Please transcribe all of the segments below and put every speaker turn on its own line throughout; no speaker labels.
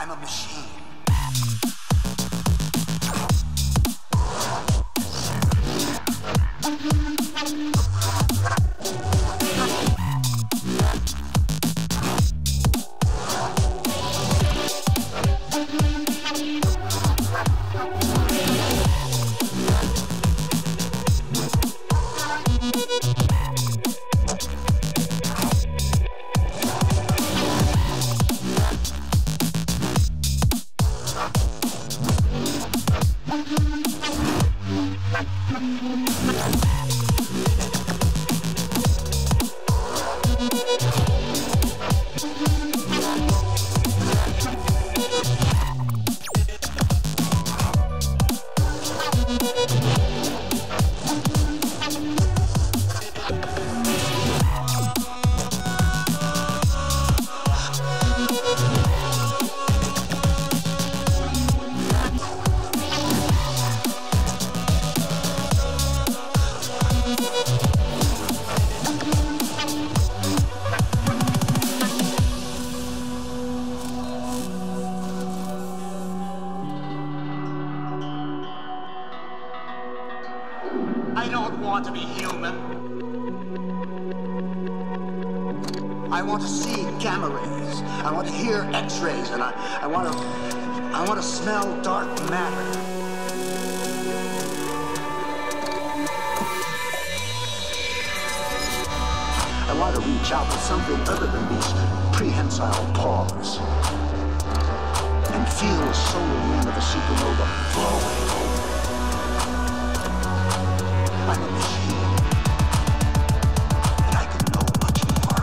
I'm a machine. I don't want to be human. I want to see gamma rays. I want to hear X-rays, and I want to smell dark matter. I want to reach out with something other than these prehensile paws and feel the solar wind of a supernova flowing. I'm a machine, and I can know much more.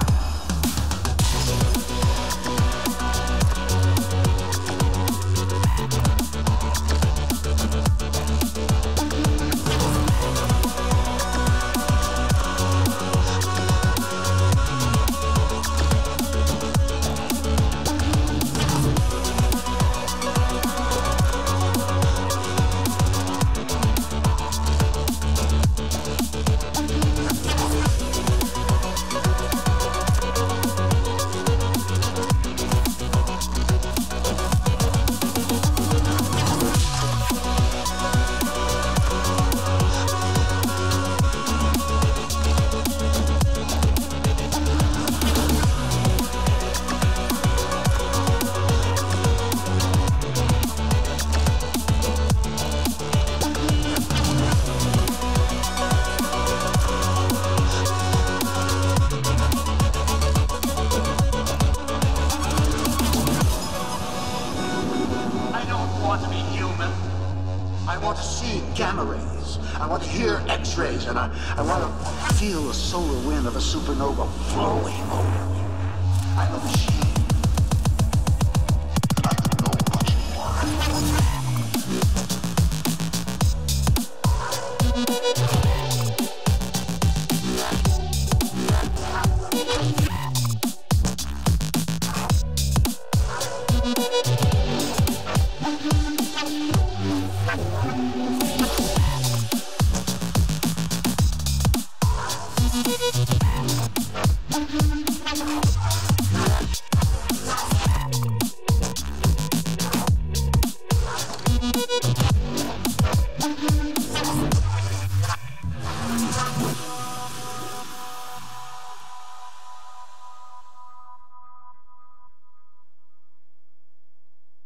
I want to see gamma rays. I want to hear X-rays, and I want to feel the solar wind of a supernova flowing over me. I'm a machine.